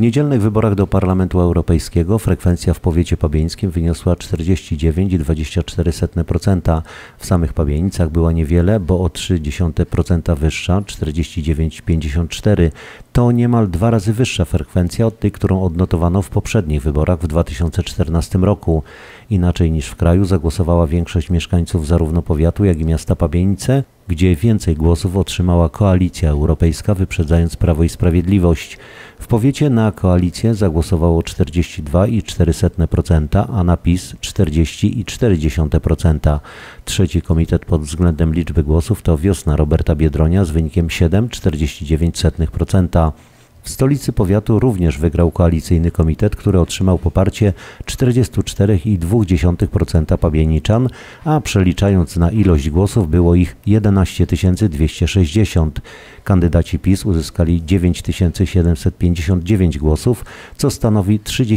niedzielnych wyborach do Parlamentu Europejskiego frekwencja w powiecie pabieńskim wyniosła 49,24%. W samych Pabienicach była niewiele, bo o 0,3% wyższa, 49,54%. To niemal 2 razy wyższa frekwencja od tej, którą odnotowano w poprzednich wyborach w 2014 roku. Inaczej niż w kraju zagłosowała większość mieszkańców zarówno powiatu, jak i miasta Pabienice, gdzie więcej głosów otrzymała Koalicja Europejska, wyprzedzając Prawo i Sprawiedliwość. W powiecie na koalicję zagłosowało 42,04%, a na PiS 40,4%. Trzeci komitet pod względem liczby głosów to Wiosna Roberta Biedronia z wynikiem 7,49%. W stolicy powiatu również wygrał koalicyjny komitet, który otrzymał poparcie 44,2% pabieniczan, a przeliczając na ilość głosów było ich 11 260. Kandydaci PiS uzyskali 9759 głosów, co stanowi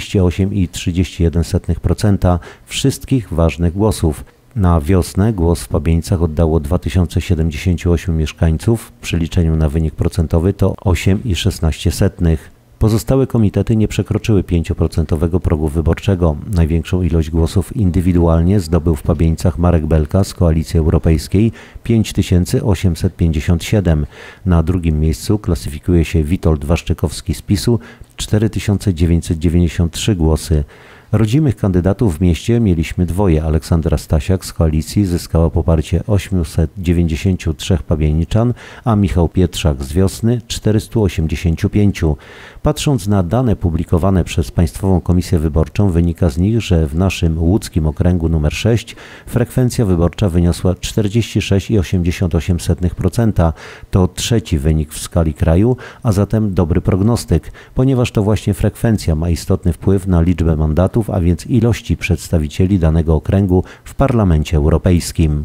38,31% wszystkich ważnych głosów. Na wiosnę głos w Pabienicach oddało 2078 mieszkańców, w przeliczeniu na wynik procentowy to 8,16. Pozostałe komitety nie przekroczyły 5% progu wyborczego. Największą ilość głosów indywidualnie zdobył w Pabienicach Marek Belka z Koalicji Europejskiej 5857. Na drugim miejscu klasyfikuje się Witold Waszczykowski z PiS-u 4993 głosy. Rodzimych kandydatów w mieście mieliśmy dwoje. Aleksandra Stasiak z Koalicji zyskała poparcie 893 pabieniczan, a Michał Pietrzak z Wiosny 485. Patrząc na dane publikowane przez Państwową Komisję Wyborczą, wynika z nich, że w naszym łódzkim okręgu nr 6 frekwencja wyborcza wyniosła 46,88%. To trzeci wynik w skali kraju, a zatem dobry prognostyk, ponieważ to właśnie frekwencja ma istotny wpływ na liczbę mandatów, a więc ilości przedstawicieli danego okręgu w Parlamencie Europejskim.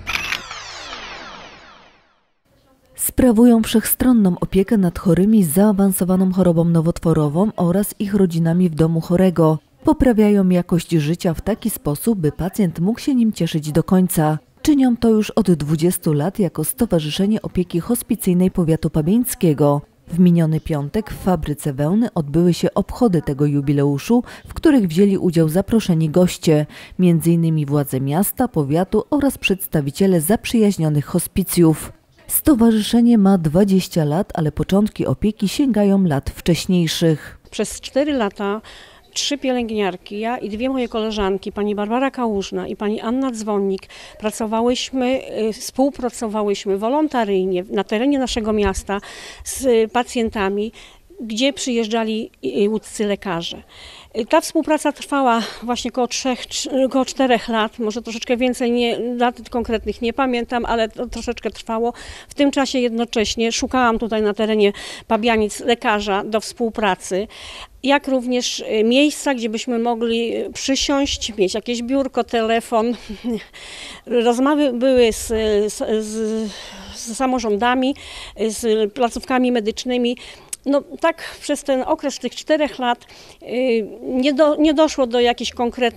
Sprawują wszechstronną opiekę nad chorymi z zaawansowaną chorobą nowotworową oraz ich rodzinami w domu chorego. Poprawiają jakość życia w taki sposób, by pacjent mógł się nim cieszyć do końca. Czynią to już od 20 lat jako Stowarzyszenie Opieki Hospicyjnej Powiatu Pabieńskiego. W miniony piątek w Fabryce Wełny odbyły się obchody tego jubileuszu, w których wzięli udział zaproszeni goście, m.in. władze miasta, powiatu oraz przedstawiciele zaprzyjaźnionych hospicjów. Stowarzyszenie ma 20 lat, ale początki opieki sięgają lat wcześniejszych. Przez 4 lata 3 pielęgniarki, ja i 2 moje koleżanki, pani Barbara Kałużna i pani Anna Dzwonnik, współpracowałyśmy wolontaryjnie na terenie naszego miasta z pacjentami, gdzie przyjeżdżali łódzcy lekarze. Ta współpraca trwała właśnie około 4 lat, może troszeczkę więcej, dat konkretnych nie pamiętam, ale to troszeczkę trwało. W tym czasie jednocześnie szukałam tutaj na terenie Pabianic lekarza do współpracy, jak również miejsca, gdzie byśmy mogli przysiąść, mieć jakieś biurko, telefon. Rozmowy były z samorządami, z placówkami medycznymi. No tak przez ten okres tych 4 lat nie doszło do jakichś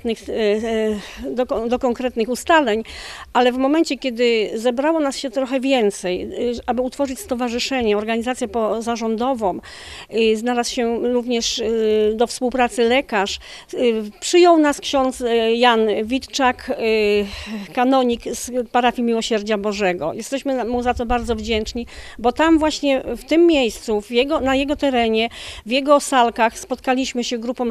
konkretnych ustaleń, ale w momencie, kiedy zebrało nas się trochę więcej, aby utworzyć stowarzyszenie, organizację pozarządową, znalazł się również do współpracy lekarz, przyjął nas ksiądz Jan Witczak, kanonik z parafii Miłosierdzia Bożego. Jesteśmy mu za to bardzo wdzięczni, bo tam właśnie w tym miejscu, na jego terenie, w jego salkach spotkaliśmy się grupą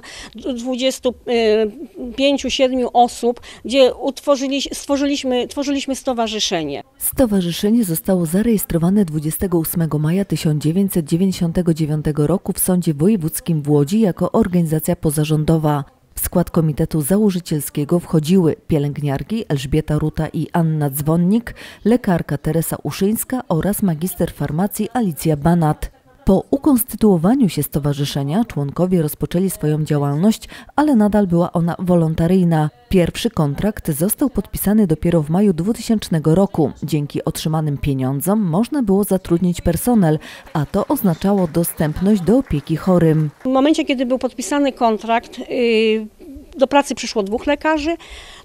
25-7 osób, gdzie tworzyliśmy stowarzyszenie. Stowarzyszenie zostało zarejestrowane 28 maja 1999 roku w Sądzie Wojewódzkim w Łodzi jako organizacja pozarządowa. W skład komitetu założycielskiego wchodziły pielęgniarki Elżbieta Ruta i Anna Dzwonnik, lekarka Teresa Uszyńska oraz magister farmacji Alicja Banat. Po ukonstytuowaniu się stowarzyszenia członkowie rozpoczęli swoją działalność, ale nadal była ona wolontaryjna. Pierwszy kontrakt został podpisany dopiero w maju 2000 roku. Dzięki otrzymanym pieniądzom można było zatrudnić personel, a to oznaczało dostępność do opieki chorym. W momencie, kiedy był podpisany kontrakt, do pracy przyszło 2 lekarzy,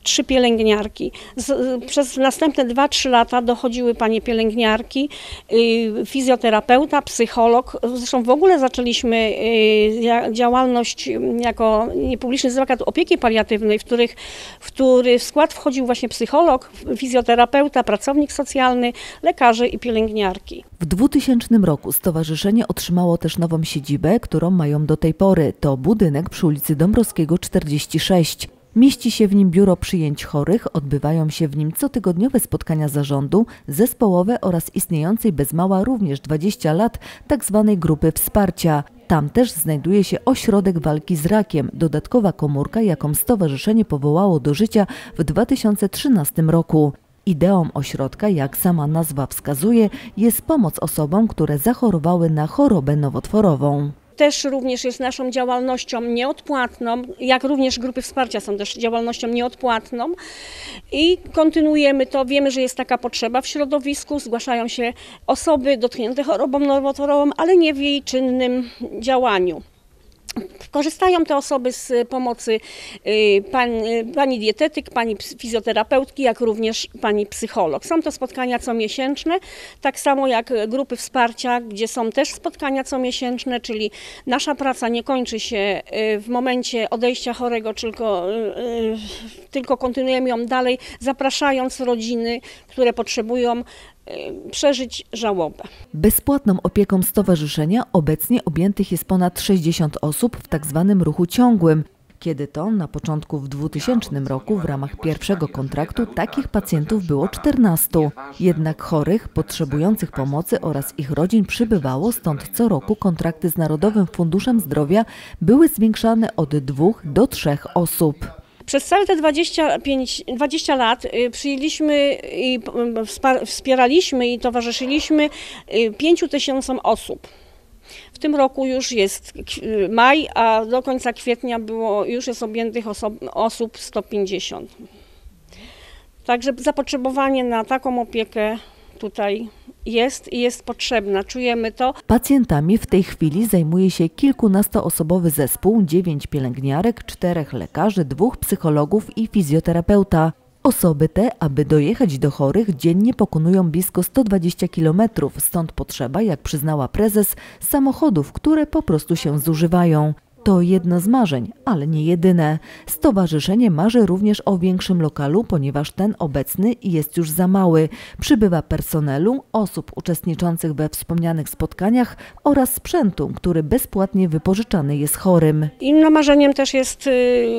3 pielęgniarki. Przez następne 2-3 lata dochodziły panie pielęgniarki, fizjoterapeuta, psycholog. Zresztą w ogóle zaczęliśmy działalność jako niepubliczny zakład opieki paliatywnej, w który w skład wchodził właśnie psycholog, fizjoterapeuta, pracownik socjalny, lekarze i pielęgniarki. W 2000 roku stowarzyszenie otrzymało też nową siedzibę, którą mają do tej pory. To budynek przy ulicy Dąbrowskiego 46. Mieści się w nim biuro przyjęć chorych, odbywają się w nim cotygodniowe spotkania zarządu, zespołowe oraz istniejącej bez mała również 20 lat tzw. grupy wsparcia. Tam też znajduje się ośrodek walki z rakiem, dodatkowa komórka, jaką stowarzyszenie powołało do życia w 2013 roku. Ideą ośrodka, jak sama nazwa wskazuje, jest pomoc osobom, które zachorowały na chorobę nowotworową. Też również jest naszą działalnością nieodpłatną, jak również grupy wsparcia są też działalnością nieodpłatną i kontynuujemy to. Wiemy, że jest taka potrzeba w środowisku, zgłaszają się osoby dotknięte chorobą nowotworową, ale nie w jej czynnym działaniu. Korzystają te osoby z pomocy pani dietetyk, pani fizjoterapeutki, jak również pani psycholog. Są to spotkania comiesięczne, tak samo jak grupy wsparcia, gdzie są też spotkania comiesięczne, czyli nasza praca nie kończy się w momencie odejścia chorego, tylko kontynuujemy ją dalej, zapraszając rodziny, które potrzebują przeżyć żałobę. Bezpłatną opieką stowarzyszenia obecnie objętych jest ponad 60 osób w tzw. ruchu ciągłym. Kiedy to na początku w 2000 roku w ramach pierwszego kontraktu takich pacjentów było 14. Jednak chorych, potrzebujących pomocy oraz ich rodzin przybywało, stąd co roku kontrakty z Narodowym Funduszem Zdrowia były zwiększane od 2 do 3 osób. Przez całe te 20 lat przyjęliśmy i wspieraliśmy i towarzyszyliśmy 5000 osób. W tym roku już jest maj, a do końca kwietnia już jest objętych osób 150. Także zapotrzebowanie na taką opiekę tutaj jest i jest potrzebna, czujemy to. Pacjentami w tej chwili zajmuje się kilkunastoosobowy zespół, 9 pielęgniarek, 4 lekarzy, 2 psychologów i fizjoterapeuta. Osoby te, aby dojechać do chorych, dziennie pokonują blisko 120 km, stąd potrzeba, jak przyznała prezes, samochodów, które po prostu się zużywają. To jedno z marzeń, ale nie jedyne. Stowarzyszenie marzy również o większym lokalu, ponieważ ten obecny jest już za mały. Przybywa personelu, osób uczestniczących we wspomnianych spotkaniach oraz sprzętu, który bezpłatnie wypożyczany jest chorym. Innym marzeniem też jest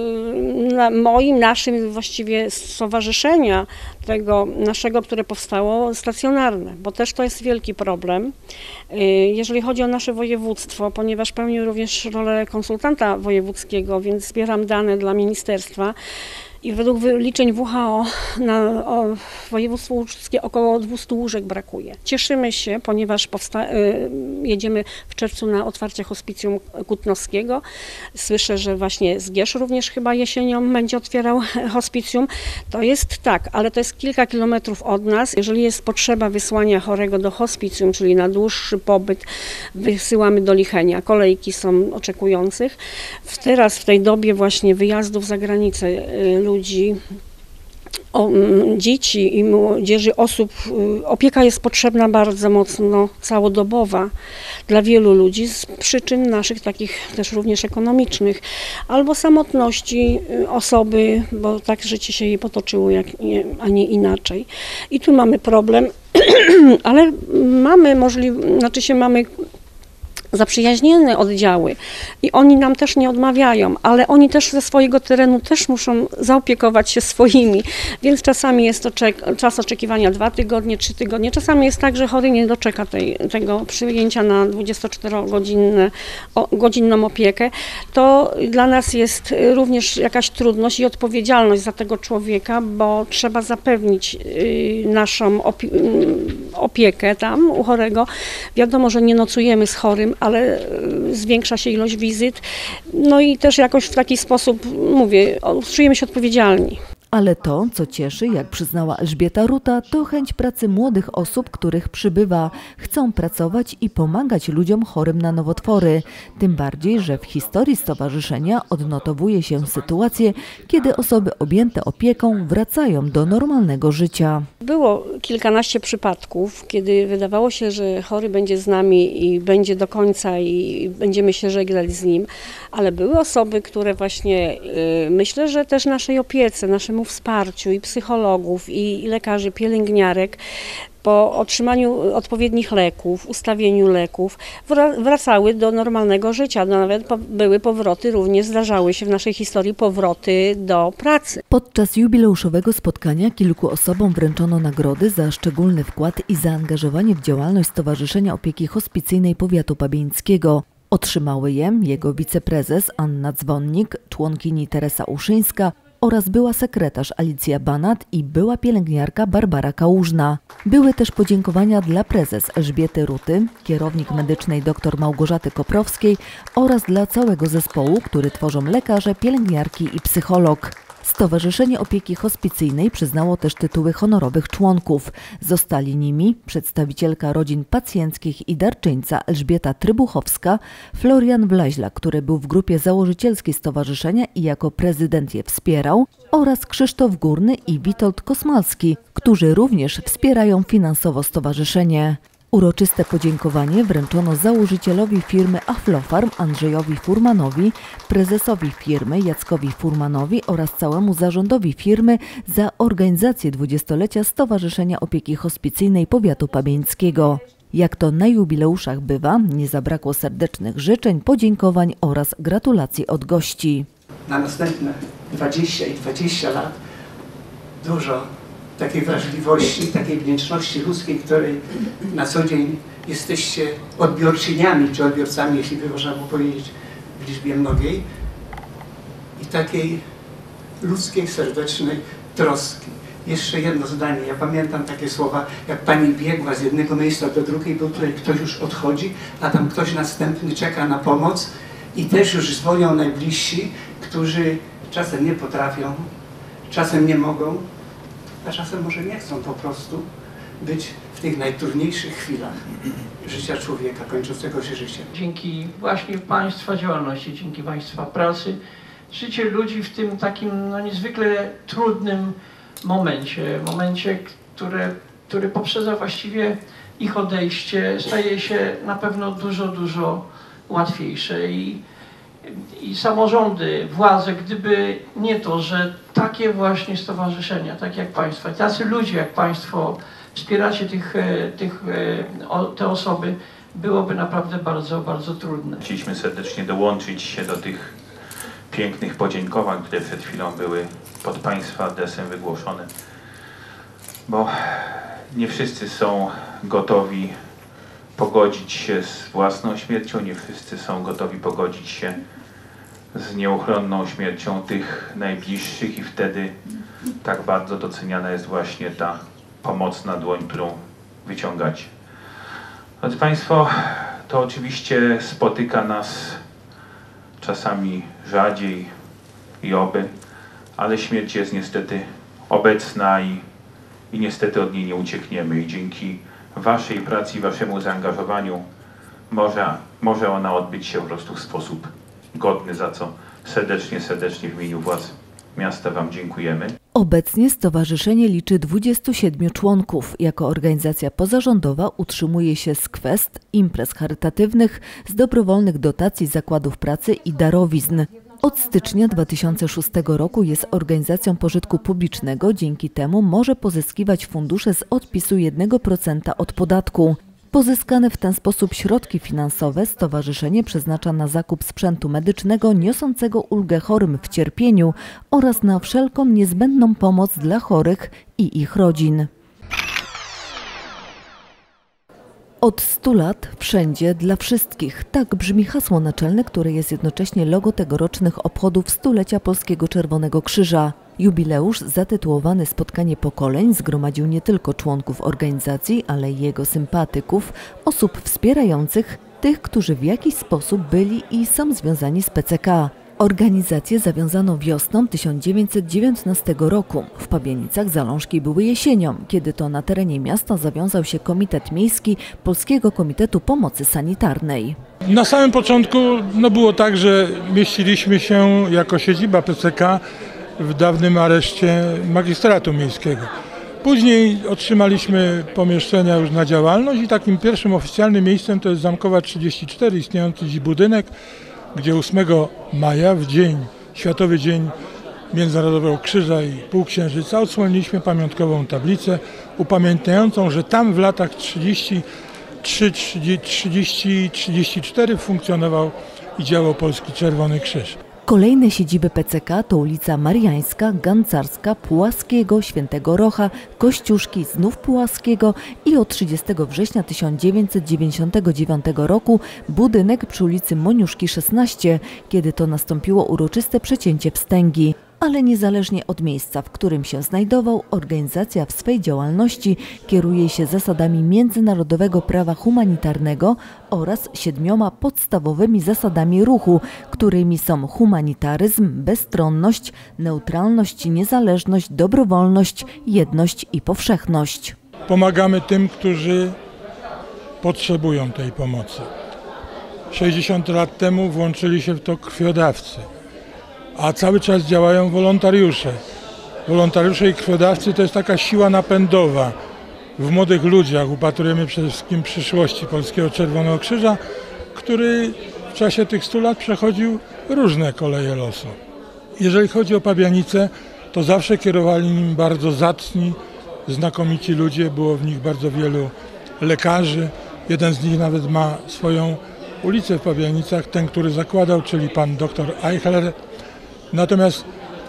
naszym właściwie stowarzyszenia, tego naszego, które powstało, stacjonarne, bo też to jest wielki problem. Jeżeli chodzi o nasze województwo, ponieważ pełnię również rolę konsultanta wojewódzkiego, więc zbieram dane dla ministerstwa i według wyliczeń WHO na województwo łódzkie około 200 łóżek brakuje. Cieszymy się, ponieważ jedziemy w czerwcu na otwarcie hospicjum kutnowskiego. Słyszę, że właśnie Zgierz również chyba jesienią będzie otwierał hospicjum. To jest tak, ale to jest kilka kilometrów od nas. Jeżeli jest potrzeba wysłania chorego do hospicjum, czyli na dłuższy pobyt, wysyłamy do Lichenia. Kolejki są oczekujących. Teraz w tej dobie właśnie wyjazdów za granicę ludzi, dzieci i młodzieży, osób, opieka jest potrzebna bardzo mocno, całodobowa dla wielu ludzi z przyczyn naszych takich też również ekonomicznych, albo samotności osoby, bo tak życie się jej potoczyło, a nie inaczej. I tu mamy problem, ale mamy mamy zaprzyjaźnione oddziały i oni nam też nie odmawiają, ale oni też ze swojego terenu też muszą zaopiekować się swoimi, więc czasami jest to czas oczekiwania 2 tygodnie, 3 tygodnie. Czasami jest tak, że chory nie doczeka tego przyjęcia na 24-godzinną opiekę. To dla nas jest również jakaś trudność i odpowiedzialność za tego człowieka, bo trzeba zapewnić naszą opiekę tam u chorego. Wiadomo, że nie nocujemy z chorym, ale zwiększa się ilość wizyt. No i też jakoś w taki sposób, mówię, czujemy się odpowiedzialni. Ale to, co cieszy, jak przyznała Elżbieta Ruta, to chęć pracy młodych osób, których przybywa. Chcą pracować i pomagać ludziom chorym na nowotwory. Tym bardziej, że w historii stowarzyszenia odnotowuje się sytuacje, kiedy osoby objęte opieką wracają do normalnego życia. Było kilkanaście przypadków, kiedy wydawało się, że chory będzie z nami i będzie do końca i będziemy się żegnali z nim, ale były osoby, które właśnie myślę, że też naszej opiece, naszemu wsparciu i psychologów, i lekarzy, pielęgniarek, po otrzymaniu odpowiednich leków, ustawieniu leków, wracały do normalnego życia. Nawet były powroty, również zdarzały się w naszej historii powroty do pracy. Podczas jubileuszowego spotkania kilku osobom wręczono nagrody za szczególny wkład i zaangażowanie w działalność Stowarzyszenia Opieki Hospicyjnej Powiatu Pabieńskiego. Otrzymały je jego wiceprezes Anna Dzwonnik, członkini Teresa Uszyńska oraz była sekretarz Alicja Banat i była pielęgniarka Barbara Kałużna. Były też podziękowania dla prezes Elżbiety Ruty, kierownik medycznej dr Małgorzaty Koprowskiej oraz dla całego zespołu, który tworzą lekarze, pielęgniarki i psycholog. Stowarzyszenie Opieki Hospicyjnej przyznało też tytuły honorowych członków. Zostali nimi przedstawicielka rodzin pacjenckich i darczyńca Elżbieta Trybuchowska, Florian Wlaźla, który był w grupie założycielskiej stowarzyszenia i jako prezydent je wspierał, oraz Krzysztof Górny i Witold Kosmalski, którzy również wspierają finansowo stowarzyszenie. Uroczyste podziękowanie wręczono założycielowi firmy Aflofarm Andrzejowi Furmanowi, prezesowi firmy Jackowi Furmanowi oraz całemu zarządowi firmy za organizację 20-lecia Stowarzyszenia Opieki Hospicyjnej Powiatu Pabieńskiego. Jak to na jubileuszach bywa, nie zabrakło serdecznych życzeń, podziękowań oraz gratulacji od gości. Na następne 20 i 20 lat dużo takiej wrażliwości, takiej wdzięczności ludzkiej, której na co dzień jesteście odbiorczyniami, czy odbiorcami, jeśli by można było powiedzieć w liczbie mnogiej, i takiej ludzkiej, serdecznej troski. Jeszcze jedno zdanie. Ja pamiętam takie słowa, jak pani biegła z jednego miejsca do drugiego, tutaj ktoś już odchodzi, a tam ktoś następny czeka na pomoc i też już dzwonią najbliżsi, którzy czasem nie potrafią, czasem nie mogą, a czasem może nie chcą po prostu być w tych najtrudniejszych chwilach życia człowieka, kończącego się życia. Dzięki właśnie Państwa działalności, dzięki Państwa pracy, życie ludzi w tym takim niezwykle trudnym momencie, który poprzedza właściwie ich odejście, staje się na pewno dużo łatwiejsze i samorządy, władze, gdyby nie to, że takie właśnie stowarzyszenia, tak jak Państwa, tacy ludzie jak Państwo wspieracie te osoby, byłoby naprawdę bardzo trudne. Chcieliśmy serdecznie dołączyć się do tych pięknych podziękowań, które przed chwilą były pod Państwa adresem wygłoszone, bo nie wszyscy są gotowi pogodzić się z własną śmiercią, nie wszyscy są gotowi pogodzić się z nieuchronną śmiercią tych najbliższych i wtedy tak bardzo doceniana jest właśnie ta pomocna dłoń, którą wyciągacie. Drodzy Państwo, to oczywiście spotyka nas czasami rzadziej i oby, ale śmierć jest niestety obecna i niestety od niej nie uciekniemy i dzięki Waszej pracy i Waszemu zaangażowaniu może ona odbyć się po prostu w sposób godny, za co serdecznie w imieniu władz miasta Wam dziękujemy. Obecnie stowarzyszenie liczy 27 członków. Jako organizacja pozarządowa utrzymuje się z kwest, imprez charytatywnych, z dobrowolnych dotacji zakładów pracy i darowizn. Od stycznia 2006 roku jest organizacją pożytku publicznego, dzięki temu może pozyskiwać fundusze z odpisu 1% od podatku. Pozyskane w ten sposób środki finansowe stowarzyszenie przeznacza na zakup sprzętu medycznego niosącego ulgę chorym w cierpieniu oraz na wszelką niezbędną pomoc dla chorych i ich rodzin. Od 100 lat wszędzie dla wszystkich. Tak brzmi hasło naczelne, które jest jednocześnie logo tegorocznych obchodów stulecia Polskiego Czerwonego Krzyża. Jubileusz zatytułowany Spotkanie Pokoleń zgromadził nie tylko członków organizacji, ale i jego sympatyków, osób wspierających tych, którzy w jakiś sposób byli i są związani z PCK. Organizację zawiązano wiosną 1919 roku. W Pabianicach zalążki były jesienią, kiedy to na terenie miasta zawiązał się Komitet Miejski Polskiego Komitetu Pomocy Sanitarnej. Na samym początku było tak, że mieściliśmy się jako siedziba PCK w dawnym areszcie magistratu miejskiego. Później otrzymaliśmy pomieszczenia już na działalność i takim pierwszym oficjalnym miejscem to jest Zamkowa 34, istniejący dziś budynek, gdzie 8 maja, w Światowy Dzień Międzynarodowego Krzyża i Półksiężyca, odsłoniliśmy pamiątkową tablicę upamiętniającą, że tam w latach 33-34 funkcjonował i działał Polski Czerwony Krzyż. Kolejne siedziby PCK to ulica Mariańska, Gancarska, Pułaskiego, Świętego Rocha, Kościuszki, znów Pułaskiego i od 30 września 1999 roku budynek przy ulicy Moniuszki 16, kiedy to nastąpiło uroczyste przecięcie wstęgi. Ale niezależnie od miejsca, w którym się znajdował, organizacja w swej działalności kieruje się zasadami międzynarodowego prawa humanitarnego oraz 7 podstawowymi zasadami ruchu, którymi są humanitaryzm, bezstronność, neutralność, niezależność, dobrowolność, jedność i powszechność. Pomagamy tym, którzy potrzebują tej pomocy. 60 lat temu włączyli się w to krwiodawcy. A cały czas działają wolontariusze. Wolontariusze i krwiodawcy to jest taka siła napędowa. W młodych ludziach upatrujemy przede wszystkim przyszłości Polskiego Czerwonego Krzyża, który w czasie tych 100 lat przechodził różne koleje losu. Jeżeli chodzi o Pabianice, to zawsze kierowali nim bardzo zacni, znakomici ludzie. Było w nich bardzo wielu lekarzy. Jeden z nich nawet ma swoją ulicę w Pabianicach, ten, który zakładał, czyli pan dr Eichler. Natomiast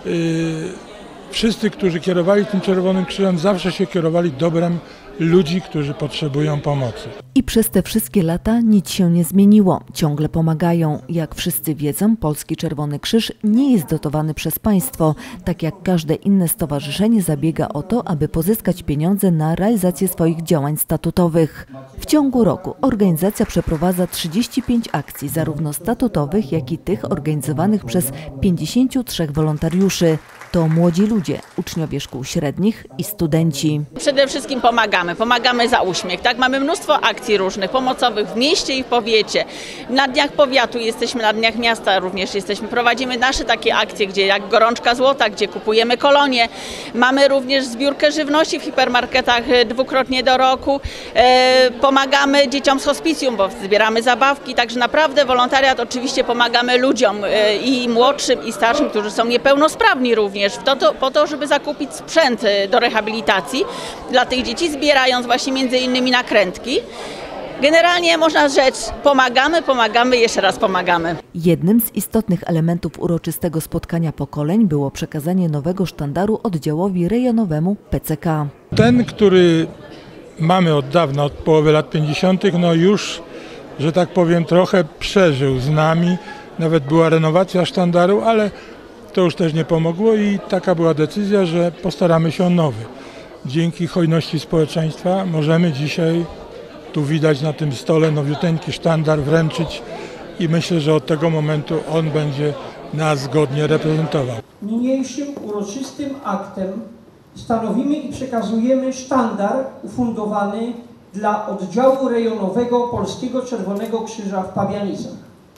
wszyscy, którzy kierowali tym Czerwonym Krzyżem, zawsze się kierowali dobrem ludzi, którzy potrzebują pomocy. I przez te wszystkie lata nic się nie zmieniło. Ciągle pomagają. Jak wszyscy wiedzą, Polski Czerwony Krzyż nie jest dotowany przez państwo. Tak jak każde inne stowarzyszenie zabiega o to, aby pozyskać pieniądze na realizację swoich działań statutowych. W ciągu roku organizacja przeprowadza 35 akcji, zarówno statutowych, jak i tych organizowanych przez 53 wolontariuszy. To młodzi ludzie, uczniowie szkół średnich i studenci. Przede wszystkim pomagamy za uśmiech. Tak? Mamy mnóstwo akcji różnych, pomocowych w mieście i w powiecie. Na dniach powiatu jesteśmy, na dniach miasta również jesteśmy. Prowadzimy nasze takie akcje, gdzie jak Gorączka Złota, gdzie kupujemy kolonie. Mamy również zbiórkę żywności w hipermarketach dwukrotnie do roku. Pomagamy dzieciom z hospicjum, bo zbieramy zabawki. Także naprawdę wolontariat, oczywiście pomagamy ludziom i młodszym, i starszym, którzy są niepełnosprawni również. Po to, żeby zakupić sprzęt do rehabilitacji dla tych dzieci, zbierając właśnie między innymi nakrętki. Generalnie można rzec, pomagamy, jeszcze raz pomagamy. Jednym z istotnych elementów uroczystego spotkania pokoleń było przekazanie nowego sztandaru oddziałowi rejonowemu PCK. Ten, który mamy od dawna, od połowy lat 50., już, że tak powiem, trochę przeżył z nami. Nawet była renowacja sztandaru, ale to już też nie pomogło i taka była decyzja, że postaramy się o nowy. Dzięki hojności społeczeństwa możemy dzisiaj tu widać na tym stole nowiuteńki sztandar wręczyć i myślę, że od tego momentu on będzie nas godnie reprezentował. Niniejszym uroczystym aktem stanowimy i przekazujemy sztandar ufundowany dla oddziału rejonowego Polskiego Czerwonego Krzyża w Pabianicach.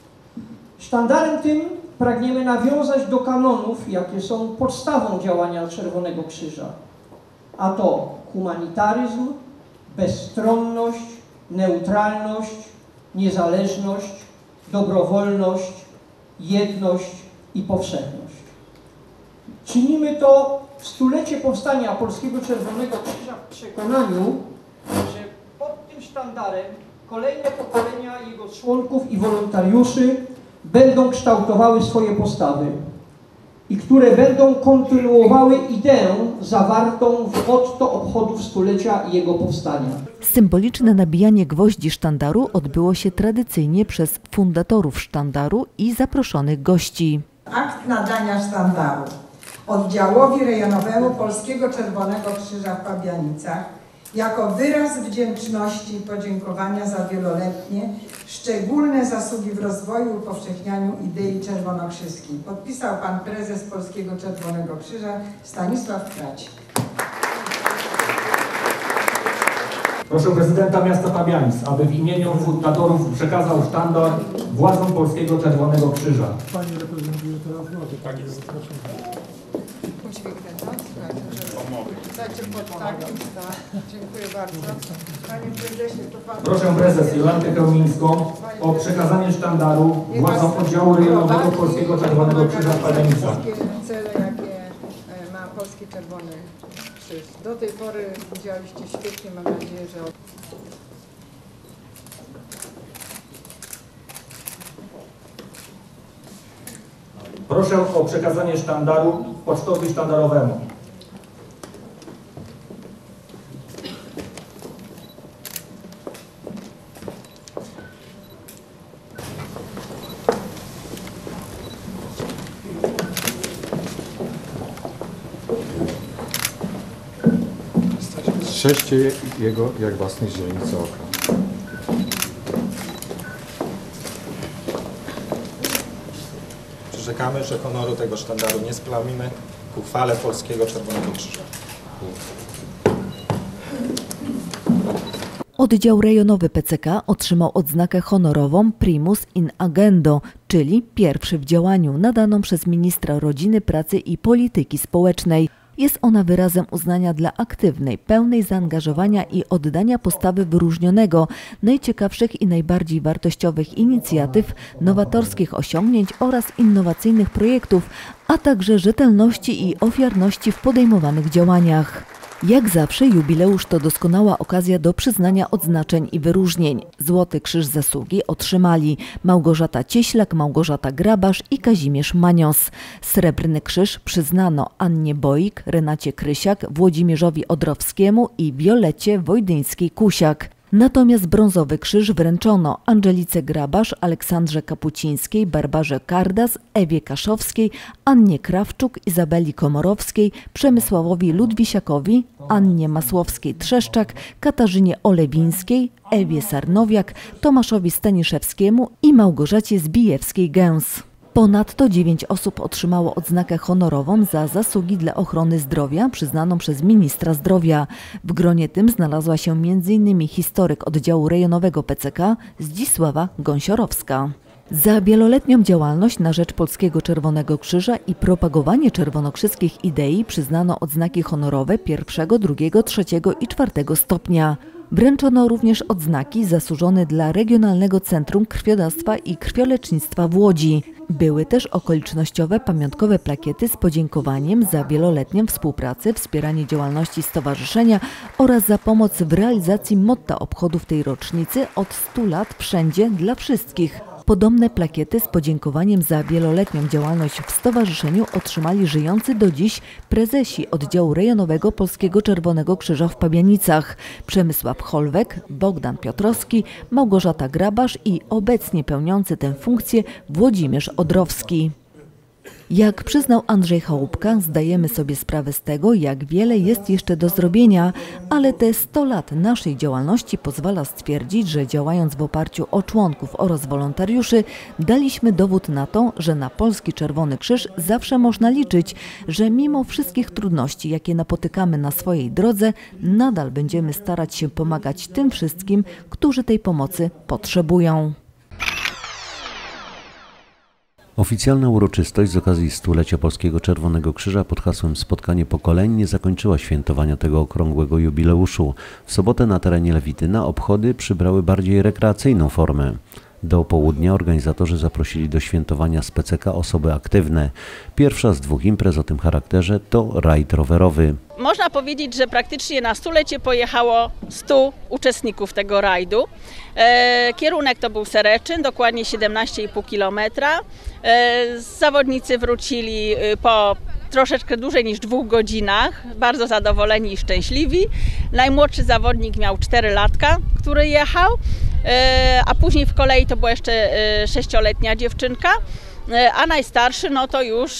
Sztandarem tym pragniemy nawiązać do kanonów, jakie są podstawą działania Czerwonego Krzyża, a to humanitaryzm, bezstronność, neutralność, niezależność, dobrowolność, jedność i powszechność. Czynimy to w stulecie powstania Polskiego Czerwonego Krzyża w przekonaniu, że pod tym sztandarem kolejne pokolenia jego członków i wolontariuszy będą kształtowały swoje postawy i które będą kontynuowały ideę zawartą w motto obchodów stulecia jego powstania. Symboliczne nabijanie gwoździ sztandaru odbyło się tradycyjnie przez fundatorów sztandaru i zaproszonych gości. Akt nadania sztandaru oddziałowi rejonowemu Polskiego Czerwonego Krzyża w Pabianicach jako wyraz wdzięczności i podziękowania za wieloletnie, szczególne zasługi w rozwoju i upowszechnianiu idei czerwonokrzyskiej. Podpisał pan prezes Polskiego Czerwonego Krzyża Stanisław Kracik. Proszę prezydenta miasta Pabianic, aby w imieniu fundatorów przekazał sztandar władzom Polskiego Czerwonego Krzyża. Pani reprezentuje teraz władzy. Tak jest, proszę. Musi wykręcać? Dajcie Dziękuję bardzo. Panie prezesie, to pan... Proszę prezes Jolantę Chełmińską o przekazanie sztandaru władzom oddziału rejonowego Polskiego Czerwonego Krzyża w Pabianicach. Wszystkie cele, jakie ma Polski Czerwony Krzyż. Do tej pory działaliście świetnie, mam nadzieję, że... Proszę o przekazanie sztandaru pocztowi sztandarowemu. Strzeżcie jego jak własnych źrenic oka. Przyrzekamy, że honoru tego sztandaru nie splamimy ku chwale Polskiego Czerwonego Krzyża. Oddział rejonowy PCK otrzymał odznakę honorową Primus in Agendo, czyli pierwszy w działaniu, nadaną przez ministra rodziny, pracy i polityki społecznej. Jest ona wyrazem uznania dla aktywnej, pełnej zaangażowania i oddania postawy wyróżnionego, najciekawszych i najbardziej wartościowych inicjatyw, nowatorskich osiągnięć oraz innowacyjnych projektów, a także rzetelności i ofiarności w podejmowanych działaniach. Jak zawsze jubileusz to doskonała okazja do przyznania odznaczeń i wyróżnień. Złoty Krzyż Zasługi otrzymali Małgorzata Cieślak, Małgorzata Grabasz i Kazimierz Manios. Srebrny Krzyż przyznano Annie Boik, Renacie Krysiak, Włodzimierzowi Odrowskiemu i Wiolecie Wojdyńskiej-Kusiak. Natomiast brązowy krzyż wręczono Angelice Grabasz, Aleksandrze Kapucińskiej, Barbarze Kardas, Ewie Kaszowskiej, Annie Krawczuk, Izabeli Komorowskiej, Przemysławowi Ludwisiakowi, Annie Masłowskiej-Trzeszczak, Katarzynie Olewińskiej, Ewie Sarnowiak, Tomaszowi Staniszewskiemu i Małgorzacie Zbijewskiej-Gęs. Ponadto 9 osób otrzymało odznakę honorową za zasługi dla ochrony zdrowia przyznaną przez ministra zdrowia. W gronie tym znalazła się m.in. historyk oddziału rejonowego PCK Zdzisława Gąsiorowska. Za wieloletnią działalność na rzecz Polskiego Czerwonego Krzyża i propagowanie czerwonokrzyskich idei przyznano odznaki honorowe 1., 2., 3. i 4. stopnia. Wręczono również odznaki zasłużone dla Regionalnego Centrum Krwiodawstwa i Krwiolecznictwa w Łodzi. Były też okolicznościowe pamiątkowe plakiety z podziękowaniem za wieloletnią współpracę, wspieranie działalności stowarzyszenia oraz za pomoc w realizacji motta obchodów tej rocznicy od 100 lat wszędzie dla wszystkich. Podobne plakiety z podziękowaniem za wieloletnią działalność w stowarzyszeniu otrzymali żyjący do dziś prezesi oddziału rejonowego Polskiego Czerwonego Krzyża w Pabianicach: Przemysław Holwek, Bogdan Piotrowski, Małgorzata Grabasz i obecnie pełniący tę funkcję Włodzimierz Odrowski. Jak przyznał Andrzej Chałupka, zdajemy sobie sprawę z tego, jak wiele jest jeszcze do zrobienia, ale te 100 lat naszej działalności pozwala stwierdzić, że działając w oparciu o członków oraz wolontariuszy, daliśmy dowód na to, że na Polski Czerwony Krzyż zawsze można liczyć, że mimo wszystkich trudności, jakie napotykamy na swojej drodze, nadal będziemy starać się pomagać tym wszystkim, którzy tej pomocy potrzebują. Oficjalna uroczystość z okazji 100-lecia Polskiego Czerwonego Krzyża pod hasłem Spotkanie Pokoleń nie zakończyła świętowania tego okrągłego jubileuszu. W sobotę na terenie Lewityna obchody przybrały bardziej rekreacyjną formę. Do południa organizatorzy zaprosili do świętowania z PCK osoby aktywne. Pierwsza z 2 imprez o tym charakterze to rajd rowerowy. Można powiedzieć, że praktycznie na 100-lecie pojechało 100 uczestników tego rajdu. Kierunek to był Sereczyn, dokładnie 17,5 km. Zawodnicy wrócili po troszeczkę dłużej niż 2 godzinach, bardzo zadowoleni i szczęśliwi. Najmłodszy zawodnik miał 4 latka, który jechał, a później w kolei to była jeszcze 6-letnia dziewczynka. a najstarszy no to już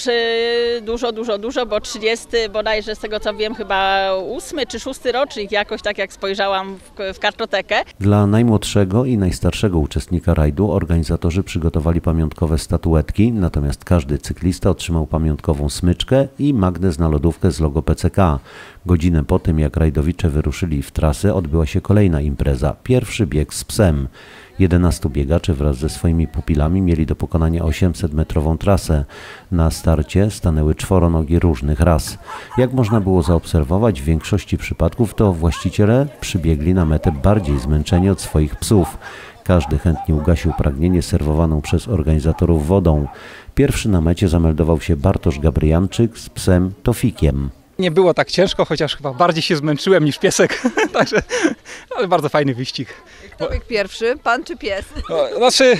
dużo, bo 30 bodajże z tego co wiem chyba 8. czy 6. rocznik, jakoś tak jak spojrzałam w kartotekę. Dla najmłodszego i najstarszego uczestnika rajdu organizatorzy przygotowali pamiątkowe statuetki, natomiast każdy cyklista otrzymał pamiątkową smyczkę i magnes na lodówkę z logo PCK. Godzinę po tym, jak rajdowicze wyruszyli w trasę, odbyła się kolejna impreza, pierwszy bieg z psem. 11 biegaczy wraz ze swoimi pupilami mieli do pokonania 800-metrową trasę. Na starcie stanęły czworonogi różnych ras. Jak można było zaobserwować, w większości przypadków to właściciele przybiegli na metę bardziej zmęczeni od swoich psów. Każdy chętnie ugasił pragnienie serwowaną przez organizatorów wodą. Pierwszy na mecie zameldował się Bartosz Gabrijanczyk z psem Tofikiem. Nie było tak ciężko, chociaż chyba bardziej się zmęczyłem niż piesek, także, ale bardzo fajny wyścig. Kto biegł pierwszy, pan czy pies? Znaczy,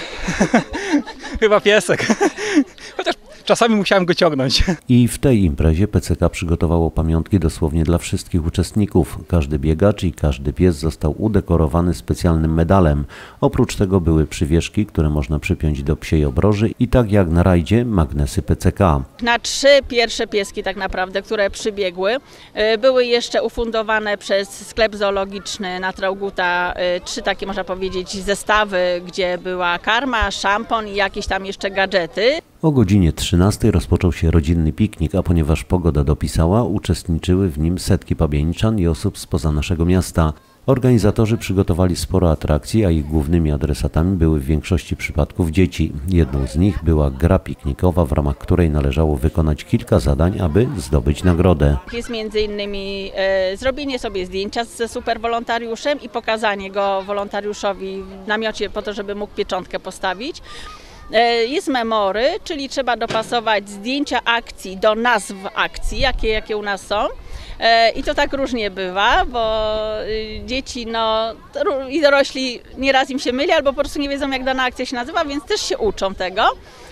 chyba piesek, chociaż czasami musiałem go ciągnąć. I w tej imprezie PCK przygotowało pamiątki dosłownie dla wszystkich uczestników. Każdy biegacz i każdy pies został udekorowany specjalnym medalem. Oprócz tego były przywieszki, które można przypiąć do psiej obroży i tak jak na rajdzie magnesy PCK. Na 3 pierwsze pieski tak naprawdę, które przybiegły, były jeszcze ufundowane przez sklep zoologiczny na Traugutta 3 takie można powiedzieć zestawy, gdzie była karma, szampon i jakieś tam jeszcze gadżety. O godzinie 13 rozpoczął się rodzinny piknik, a ponieważ pogoda dopisała, uczestniczyły w nim setki pabianiczan i osób spoza naszego miasta. Organizatorzy przygotowali sporo atrakcji, a ich głównymi adresatami były w większości przypadków dzieci. Jedną z nich była gra piknikowa, w ramach której należało wykonać kilka zadań, aby zdobyć nagrodę. Jest między innymi zrobienie sobie zdjęcia ze superwolontariuszem i pokazanie go wolontariuszowi w namiocie po to, żeby mógł pieczątkę postawić. Jest memory, czyli trzeba dopasować zdjęcia akcji do nazw akcji, jakie u nas są. I to tak różnie bywa, bo dzieci i dorośli nieraz im się myli, albo po prostu nie wiedzą, jak dana akcja się nazywa, więc też się uczą tego.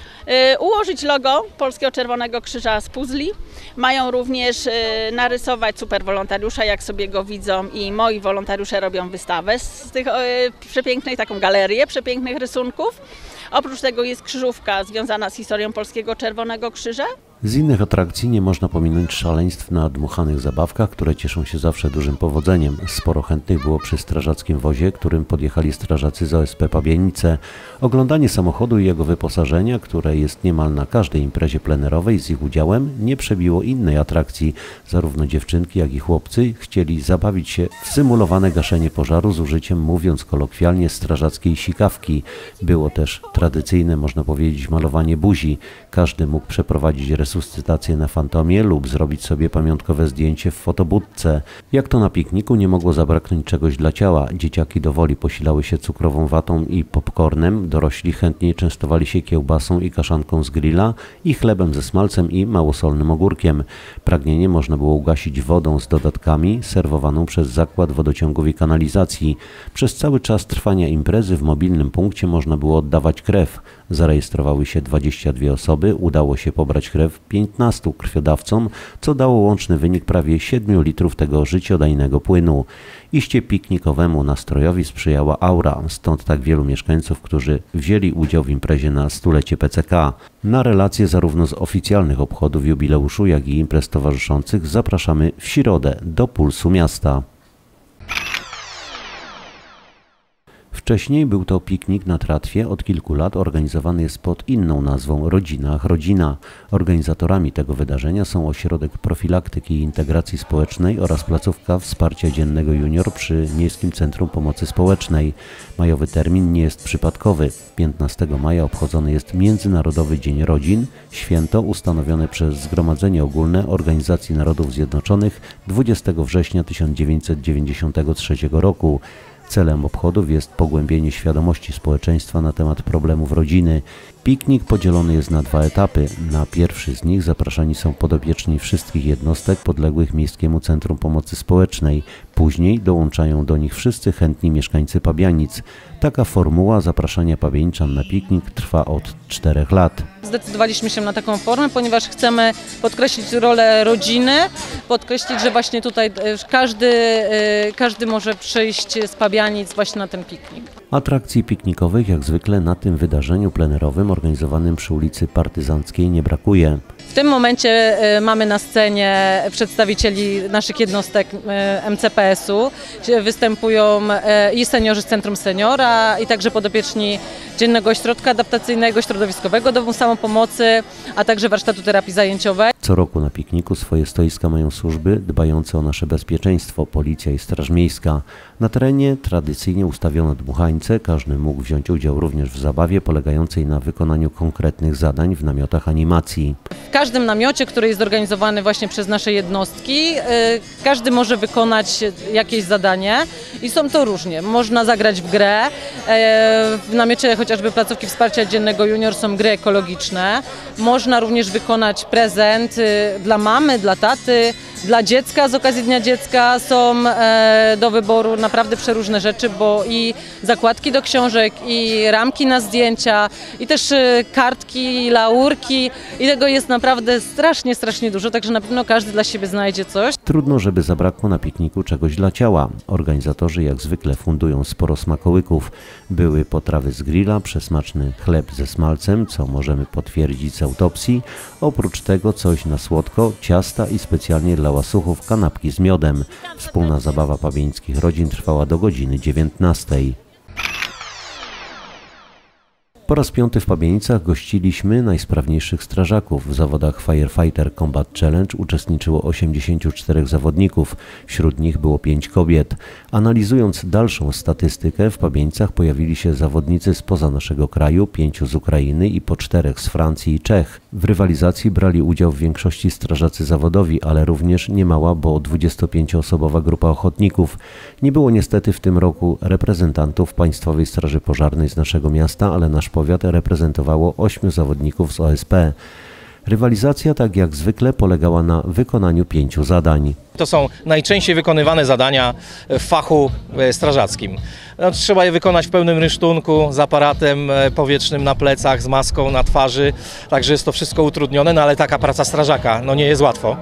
Ułożyć logo Polskiego Czerwonego Krzyża z puzli. Mają również narysować superwolontariusza, jak sobie go widzą, i moi wolontariusze robią wystawę z tych przepięknych, taką galerię przepięknych rysunków. Oprócz tego jest krzyżówka związana z historią Polskiego Czerwonego Krzyża. Z innych atrakcji nie można pominąć szaleństw na dmuchanych zabawkach, które cieszą się zawsze dużym powodzeniem. Sporo chętnych było przy strażackim wozie, którym podjechali strażacy z OSP Pabianice. Oglądanie samochodu i jego wyposażenia, które jest niemal na każdej imprezie plenerowej z ich udziałem, nie przebiło innej atrakcji. Zarówno dziewczynki, jak i chłopcy chcieli zabawić się w symulowane gaszenie pożaru z użyciem, mówiąc kolokwialnie, strażackiej sikawki. Było też tradycyjne, można powiedzieć, malowanie buzi. Każdy mógł przeprowadzić resuscytację na fantomie lub zrobić sobie pamiątkowe zdjęcie w fotobudce. Jak to na pikniku, nie mogło zabraknąć czegoś dla ciała. Dzieciaki do woli posilały się cukrową watą i popcornem, dorośli chętniej częstowali się kiełbasą i kaszanką z grilla i chlebem ze smalcem i małosolnym ogórkiem. Pragnienie można było ugasić wodą z dodatkami serwowaną przez Zakład Wodociągów i Kanalizacji. Przez cały czas trwania imprezy w mobilnym punkcie można było oddawać krew. Zarejestrowały się 22 osoby, udało się pobrać krew 15 krwiodawcom, co dało łączny wynik prawie 7 litrów tego życiodajnego płynu. Iście piknikowemu nastrojowi sprzyjała aura, stąd tak wielu mieszkańców, którzy wzięli udział w imprezie na stulecie PCK. Na relacje zarówno z oficjalnych obchodów jubileuszu, jak i imprez towarzyszących zapraszamy w środę do Pulsu Miasta. Wcześniej był to piknik na tratwie, od kilku lat organizowany jest pod inną nazwą Rodzinach Rodzina. Organizatorami tego wydarzenia są Ośrodek Profilaktyki i Integracji Społecznej oraz placówka Wsparcia Dziennego Junior przy Miejskim Centrum Pomocy Społecznej. Majowy termin nie jest przypadkowy. 15 maja obchodzony jest Międzynarodowy Dzień Rodzin, święto ustanowione przez Zgromadzenie Ogólne Organizacji Narodów Zjednoczonych 20 września 1993 roku. Celem obchodów jest pogłębienie świadomości społeczeństwa na temat problemów rodziny. Piknik podzielony jest na 2 etapy. Na pierwszy z nich zapraszani są podopieczni wszystkich jednostek podległych Miejskiemu Centrum Pomocy Społecznej. Później dołączają do nich wszyscy chętni mieszkańcy Pabianic. Taka formuła zapraszania pabianiczan na piknik trwa od 4 lat. Zdecydowaliśmy się na taką formę, ponieważ chcemy podkreślić rolę rodziny, podkreślić, że właśnie tutaj każdy może przyjść z Pabianic właśnie na ten piknik. Atrakcji piknikowych jak zwykle na tym wydarzeniu plenerowym organizowanym przy ulicy Partyzanckiej nie brakuje. W tym momencie mamy na scenie przedstawicieli naszych jednostek MCPS-u. Występują i seniorzy z Centrum Seniora, i także podopieczni Dziennego Ośrodka Adaptacyjnego, Środowiskowego Domu Samopomocy, a także Warsztatu Terapii Zajęciowej. Co roku na pikniku swoje stoiska mają służby dbające o nasze bezpieczeństwo, Policja i Straż Miejska. Na terenie tradycyjnie ustawiono dmuchańce, każdy mógł wziąć udział również w zabawie polegającej na wykonaniu konkretnych zadań w namiotach animacji. W każdym namiocie, który jest zorganizowany właśnie przez nasze jednostki, każdy może wykonać jakieś zadanie i są to różnie. Można zagrać w grę, w namiocie chociażby placówki wsparcia dziennego Junior są gry ekologiczne. Można również wykonać prezent dla mamy, dla taty, dla dziecka z okazji Dnia Dziecka. Są do wyboru naprawdę przeróżne rzeczy, bo i zakładki do książek, i ramki na zdjęcia, i też kartki, laurki, i tego jest naprawdę strasznie dużo, także na pewno każdy dla siebie znajdzie coś. Trudno, żeby zabrakło na pikniku czegoś dla ciała. Organizatorzy jak zwykle fundują sporo smakołyków. Były potrawy z grilla, przesmaczny chleb ze smalcem, co możemy potwierdzić z autopsji. Oprócz tego coś na słodko, ciasta i specjalnie dla łasuchów kanapki z miodem. Wspólna zabawa pawieńskich rodzin trwała do godziny 19. Po raz 5 w Pawienicach gościliśmy najsprawniejszych strażaków. W zawodach Firefighter Combat Challenge uczestniczyło 84 zawodników, wśród nich było 5 kobiet. Analizując dalszą statystykę, w Pawienicach pojawili się zawodnicy spoza naszego kraju, 5 z Ukrainy i po 4 z Francji i Czech. W rywalizacji brali udział w większości strażacy zawodowi, ale również niemała, bo 25-osobowa grupa ochotników. Nie było niestety w tym roku reprezentantów Państwowej Straży Pożarnej z naszego miasta, ale nasz powiat reprezentowało 8 zawodników z OSP. Rywalizacja, tak jak zwykle, polegała na wykonaniu 5 zadań. To są najczęściej wykonywane zadania w fachu strażackim. Trzeba je wykonać w pełnym rynsztunku, z aparatem powietrznym na plecach, z maską na twarzy, także jest to wszystko utrudnione, no ale taka praca strażaka nie jest łatwo.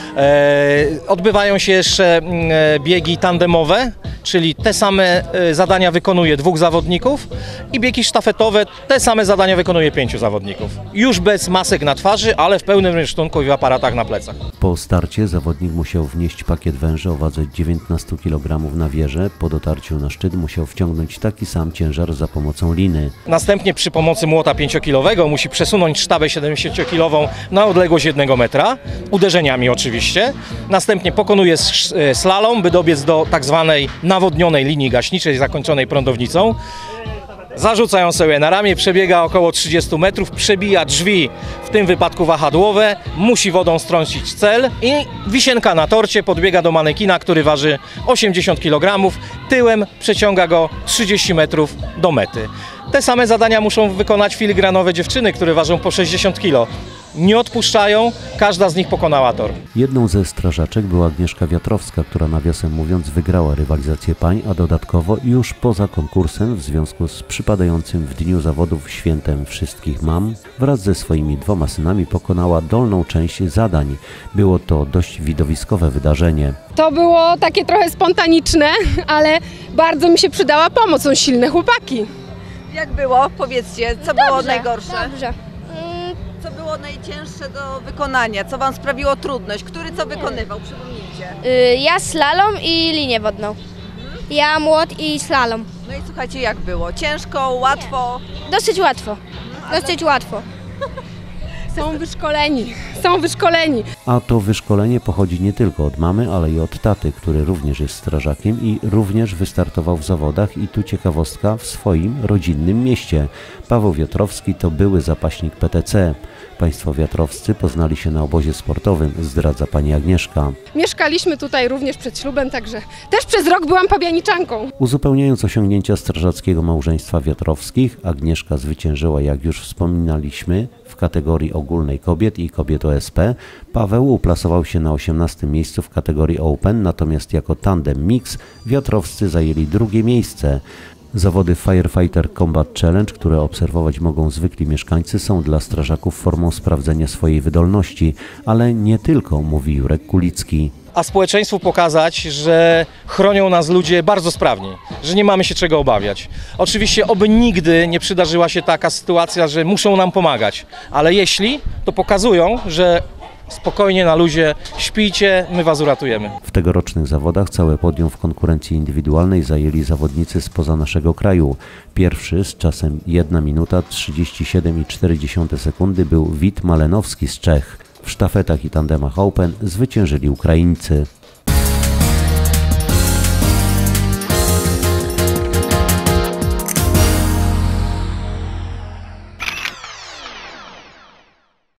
Odbywają się jeszcze biegi tandemowe, czyli te same zadania wykonuje 2 zawodników, i biegi sztafetowe, te same zadania wykonuje 5 zawodników. Już bez masek na twarzy, ale w pełnym rynsztunku i w aparatach na plecach. Po starcie zawodnik musiał wnieść pakiet węży o wadze 19 kg na wieżę. Po dotarciu na szczyt musiał wciągnąć taki sam ciężar za pomocą liny. Następnie przy pomocy młota 5-kilowego musi przesunąć sztabę 70-kilową na odległość 1 metra, uderzeniami oczywiście. Następnie pokonuje slalom, by dobiec do tak zwanej nawodnionej linii gaśniczej zakończonej prądownicą. Zarzuca ją sobie na ramię, przebiega około 30 metrów, przebija drzwi, w tym wypadku wahadłowe, musi wodą strącić cel i wisienka na torcie, podbiega do manekina, który waży 80 kg, tyłem przeciąga go 30 metrów do mety. Te same zadania muszą wykonać filigranowe dziewczyny, które ważą po 60 kg. Nie odpuszczają, każda z nich pokonała tor. Jedną ze strażaczek była Agnieszka Wiatrowska, która nawiasem mówiąc wygrała rywalizację pań, a dodatkowo już poza konkursem w związku z przypadającym w dniu zawodów świętem wszystkich mam wraz ze swoimi 2 synami pokonała dolną część zadań. Było to dość widowiskowe wydarzenie. To było takie trochę spontaniczne, ale bardzo mi się przydała pomoc, są silne chłopaki. Jak było? Powiedzcie, co było najgorsze? Dobrze. Co było najcięższe do wykonania? Co Wam sprawiło trudność? Który co wykonywał? Przypomnijcie. Ja slalom i linię wodną. Ja młot i slalom. No i słuchajcie, jak było? Ciężko, łatwo? Dosyć łatwo. Dosyć łatwo. Są wyszkoleni. A to wyszkolenie pochodzi nie tylko od mamy, ale i od taty, który również jest strażakiem i również wystartował w zawodach i tu ciekawostka w swoim rodzinnym mieście. Paweł Wiatrowski to były zapaśnik PTC. Państwo wiatrowscy poznali się na obozie sportowym, zdradza pani Agnieszka. Mieszkaliśmy tutaj również przed ślubem, także też przez rok byłam pabianiczanką. Uzupełniając osiągnięcia strażackiego małżeństwa Wiatrowskich, Agnieszka zwyciężyła, jak już wspominaliśmy, w kategorii ogólnej kobiet i kobiet OSP. Paweł uplasował się na 18. miejscu w kategorii Open, natomiast jako tandem mix Wiatrowscy zajęli 2. miejsce. Zawody Firefighter Combat Challenge, które obserwować mogą zwykli mieszkańcy, są dla strażaków formą sprawdzenia swojej wydolności, ale nie tylko, mówi Jurek Kulicki. a społeczeństwu pokazać, że chronią nas ludzie bardzo sprawni, że nie mamy się czego obawiać. Oczywiście oby nigdy nie przydarzyła się taka sytuacja, że muszą nam pomagać, ale jeśli, to pokazują, że spokojnie, na luzie, śpijcie, my was uratujemy. W tegorocznych zawodach całe podium w konkurencji indywidualnej zajęli zawodnicy spoza naszego kraju. Pierwszy z czasem 1 minuta 37,4 sekundy był Wit Malenowski z Czech. W sztafetach i tandemach Open zwyciężyli Ukraińcy.